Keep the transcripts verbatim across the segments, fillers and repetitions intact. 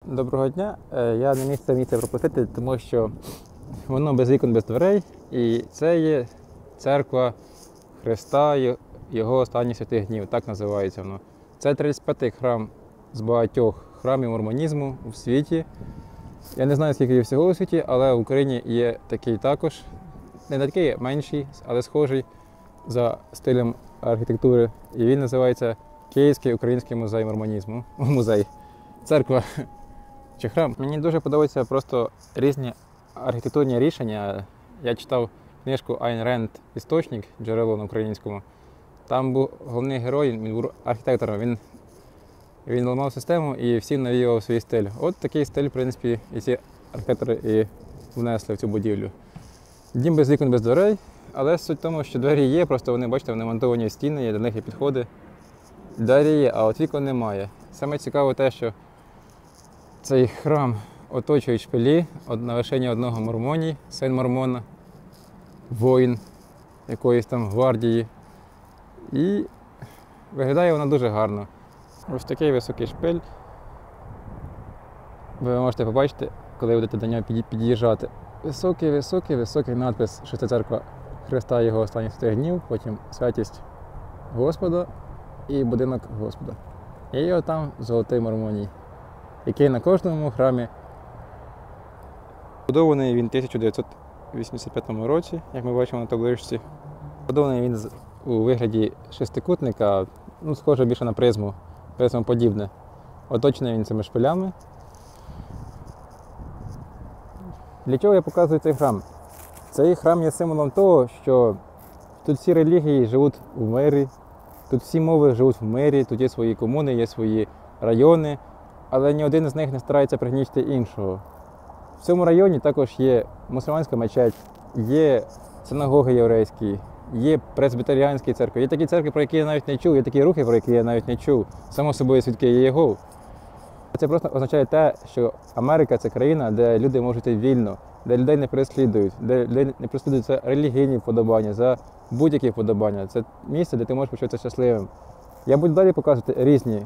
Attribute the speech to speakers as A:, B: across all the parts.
A: Доброго дня. Я не міг це місце пропустити, тому що воно без вікон, без дверей. І це є церква Христа, Його останніх святих днів, так називається воно. Це тридцять п'ятий храм з багатьох храмів мормонізму у світі. Я не знаю, скільки є всього у світі, але в Україні є такий також. Не такий, менший, але схожий за стилем архітектури. І він називається Київський український музей мормонізму. Музей. Церква чи храм. Мені дуже подобаються просто різні архітектурні рішення. Я читав книжку Айн Ренд «Істочник», джерело на українському. Там був головний герой, він був архітектором. Він, він ламав систему і всім навіював свій стиль. От такий стиль, в принципі, і ці архітектори і внесли в цю будівлю. Дім без вікон, без дверей, але суть в тому, що двері є, просто вони, бачите, вони монтовані в стіни, до них є підходи. Двері є, а от вікон немає. Саме цікаве те, що цей храм оточують шпилі на вершині одного мормоній, син мормона, воїн якоїсь там гвардії. І виглядає вона дуже гарно. Ось такий високий шпиль. Ви можете побачити, коли будете до нього під'їжджати. Високий, високий, високий надпис, що це церква Христа Його останніх святих днів, потім святість Господа і будинок Господа. І отам золотий мормоній, який на кожному храмі. Побудований він в тисяча дев'ятсот вісімдесят п'ятому році, як ми бачимо на табличці. Побудований він у вигляді шестикутника, ну, схоже більше на призму, призмоподібне. Оточений він цими шпилями. Для чого я показую цей храм? Цей храм є символом того, що тут всі релігії живуть в мирі, тут всі мови живуть в мирі, тут є свої комуни, є свої райони, але ні один з них не старається пригнічити іншого. В цьому районі також є мусульманська мечеть, є синагоги єврейські, є пресбітеріанські церкви, є такі церкви, про які я навіть не чув, є такі рухи, про які я навіть не чув. Само собою свідки є Єгови. Це просто означає те, що Америка – це країна, де люди можуть жити вільно, де людей не переслідують, де людей не переслідують за релігійні вподобання, за будь-які вподобання. Це місце, де ти можеш почуватися щасливим. Я буду далі показувати різні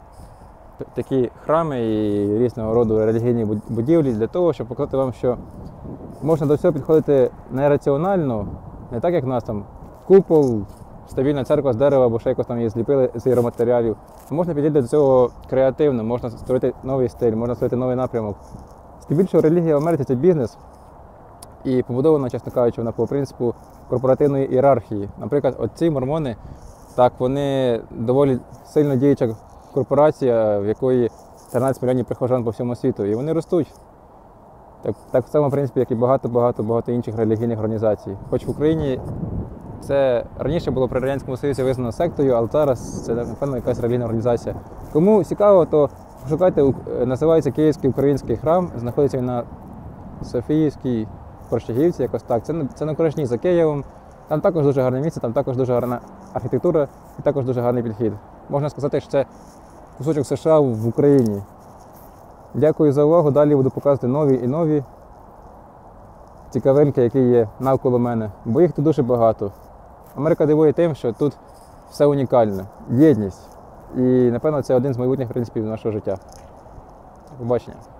A: такі храми і різного роду релігійні будівлі для того, щоб показати вам, що можна до всього підходити не раціонально, не так, як в нас там купол, стабільна церква з дерева або ще якось там її зліпили з аероматеріалів. Можна підійти до цього креативно, можна створити новий стиль, можна створити новий напрямок. Здебільшого релігія в Америці – це бізнес. І побудована, чесно кажучи, вона по принципу корпоративної ієрархії. Наприклад, оці мормони, так, вони доволі сильно діюча корпорація, в якої тринадцять мільйонів прихожан по всьому світу. І вони ростуть. Так, так само, в принципі, як і багато-багато-багато інших релігійних організацій. Хоч в Україні це раніше було при Радянському Союзі визнано сектою, але зараз це, напевно, якась релігійна організація. Кому цікаво, то пошукайте, називається Київський український храм, знаходиться він на Софіївській Корчагівці, якось так. Це, це на Коришні за Києвом. Там також дуже гарне місце, там також дуже гарна архітектура і також дуже гарний підхід. Можна сказати, що це кусочок США в Україні. Дякую за увагу, далі буду показувати нові і нові цікавинки, які є навколо мене, бо їх тут дуже багато. Америка дивує тим, що тут все унікальне, єдність. І, напевно, це один з майбутніх принципів нашого життя. До побачення.